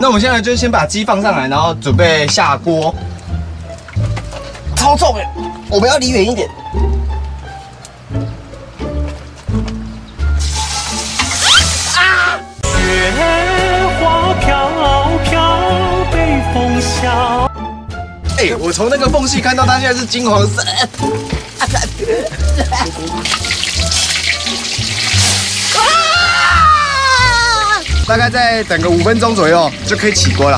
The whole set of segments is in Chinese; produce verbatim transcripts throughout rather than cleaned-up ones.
那我们现在就先把鸡放上来，然后准备下锅。超重哎，我们要离远一点。啊！ 雪花飘飘，北风萧。 哎、欸，我从那个缝隙看到它现在是金黄色。大概再等个五分钟左右就可以起锅了。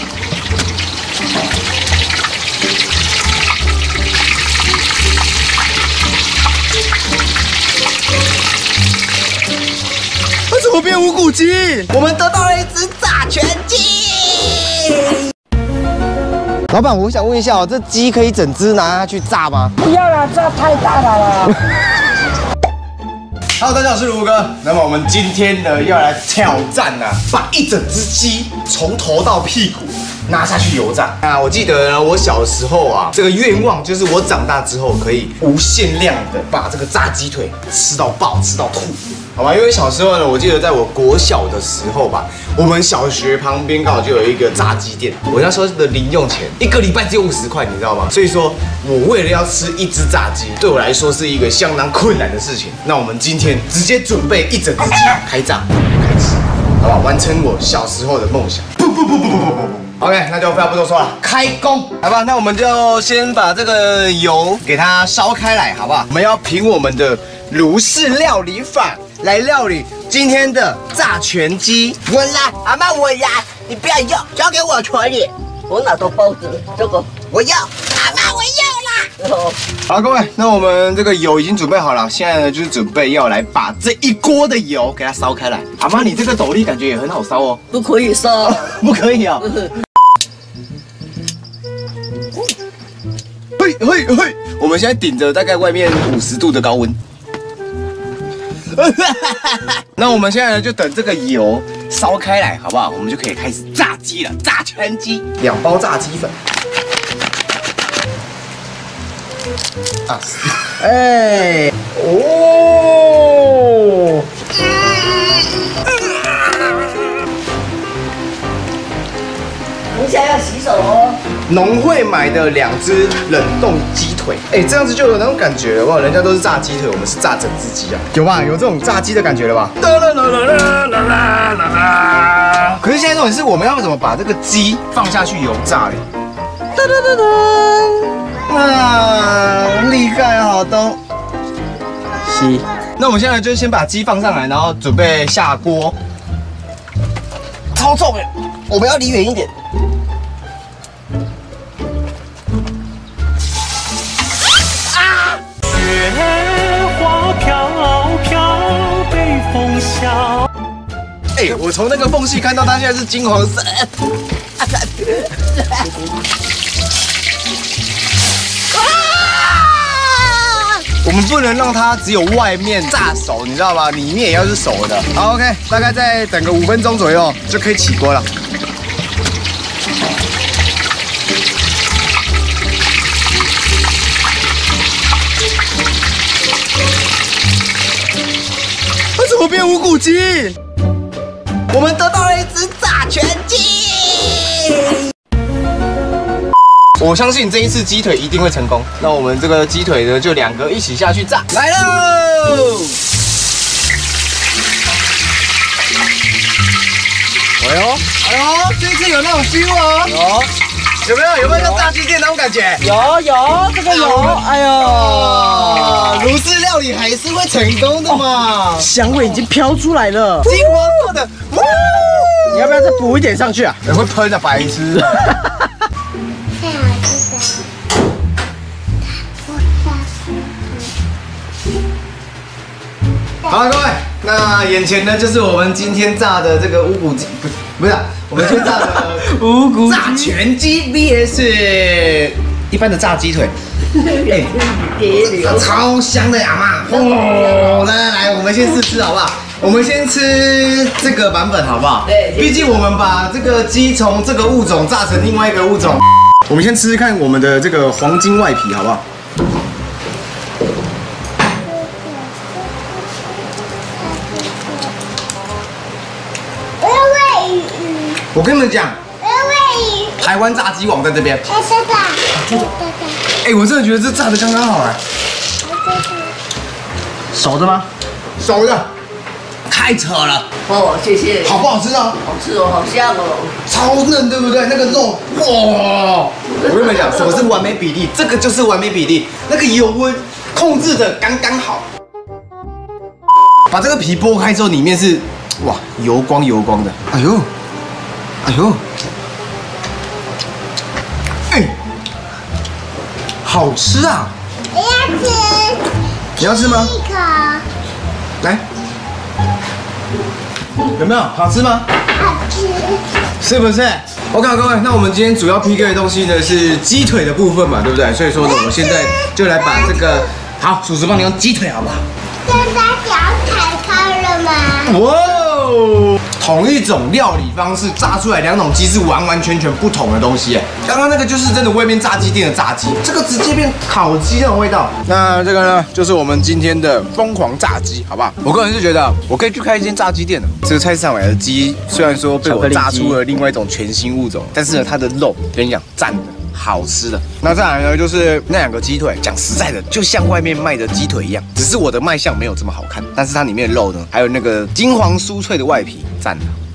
它怎么变无骨鸡？我们得到了一只炸全鸡。老板，我想问一下哦，这鸡可以整只拿下去炸吗？ 不要啦，这太大了啦。 Hello， 大家好，我是卢哥。那么我们今天呢要来挑战啊，把一整只鸡从头到屁股拿下去油炸啊！我记得呢，我小时候啊，这个愿望就是我长大之后可以无限量的把这个炸鸡腿吃到爆，吃到吐，好吧？因为小时候呢，我记得在我国小的时候吧，我们小学旁边刚好就有一个炸鸡店，我那时候的零用钱一个礼拜只有五十块，你知道吗？所以说我为了要吃一只炸鸡，对我来说是一个相当困难的事情。那我们今天直接准备一整只鸡开炸开吃，好吧？完成我小时候的梦想。不不不不不不不。OK， 那就废话不多说了，开工，好吧？那我们就先把这个油给它烧开来，好不好？我们要凭我们的卢氏料理法来料理今天的炸全鸡。 我来，阿妈我来，你不要要，交给我处理。我拿到包子，这个我要，阿妈我要啦。 好，各位，那我们这个油已经准备好了，现在呢就是准备要来把这一锅的油给它烧开来。阿妈，你这个斗笠感觉也很好烧哦。 不可以烧， 不可以啊。嘿嘿嘿，我们现在顶着大概外面五十度的高温。那我们现在呢就等这个油烧开来，好不好？我们就可以开始炸鸡了，炸全鸡，两包炸鸡粉。啊，哎，哦， 等一下要洗手哦。 农会买的两只冷冻鸡腿，哎，这样子就有那种感觉了，哇！人家都是炸鸡腿，我们是炸整只鸡啊，有吧？有这种炸鸡的感觉了吧？可是现在重点是我们要怎么把这个鸡放下去油炸嘞？噔噔噔噔，啊，厉害好东西。那我们现在就先把鸡放上来，然后准备下锅。超重哎，我们要离远一点。 雪花飘飘，北风萧。 哎、欸，我从那个缝隙看到它现在是金黄色。我们不能让它只有外面炸熟，你知道吗？里面也要是熟的。好 ，OK， 大概再等个五分钟左右就可以起锅了。它怎么变无骨鸡？我们得到了一只炸全鸡。我相信这一次鸡腿一定会成功。那我们这个鸡腿呢，就两个一起下去炸，来喽！哎呦，哎呦，这一次有那种 feel 哦。有，有没有？有没有像炸鸡店那种感觉？ 有有，这个有。哎呦， 卢氏料理还是会成功的嘛。 香味已经飘出来了， 金黄色的， 你要不要再补一点上去啊？ 会喷的，白痴。好了，各位，那眼前呢就是我们今天炸的这个无骨鸡，不是不是、啊，我们今天炸的无骨炸全鸡 V S 一般的炸鸡腿，哎、欸，超香的呀嘛！哦，来来来，我们先试吃好不好？我们先吃这个版本好不好？对，毕竟我们把这个鸡从这个物种炸成另外一个物种，我们先吃吃看我们的这个黄金外皮好不好？ 我跟你们讲， 因为台湾炸鸡网在这边。 哎，是的，对对哎，我真的觉得这炸的刚刚好哎。熟的吗？熟的。太扯了。 哦，谢谢。 好不好吃啊？ 好吃哦，好香哦。 超嫩，对不对？那个肉，哇！我跟你们讲，什么是完美比例？这个就是完美比例，那个油温控制的刚刚好。把这个皮剥开之后，里面是哇油光油光的。哎呦，哎呦，哎，好吃啊！ 我要吃。 你要吃吗？ 一口。 来，有没有好吃吗？ 好吃。 是不是 ？OK， 各位，那我们今天主要 P K 的东西呢是鸡腿的部分嘛，对不对？所以说呢，我们现在就来把这个，好，叔叔帮你用鸡腿，好不好？ 现在脚踩开了吗？ 哇哦！同一种料理方式炸出来两种鸡是完完全全不同的东西哎。刚刚那个就是真的外面炸鸡店的炸鸡，这个直接变烤鸡那种味道。那这个呢，就是我们今天的疯狂炸鸡，好不好？我个人是觉得我可以去开一间炸鸡店的。这个菜市场买的鸡，虽然说被我炸出了另外一种全新物种，但是呢，它的肉跟你讲赞的。好吃的，那再来呢，就是那两个鸡腿，讲实在的，就像外面卖的鸡腿一样，只是我的卖相没有这么好看，但是它里面的肉呢，还有那个金黄酥脆的外皮，赞的。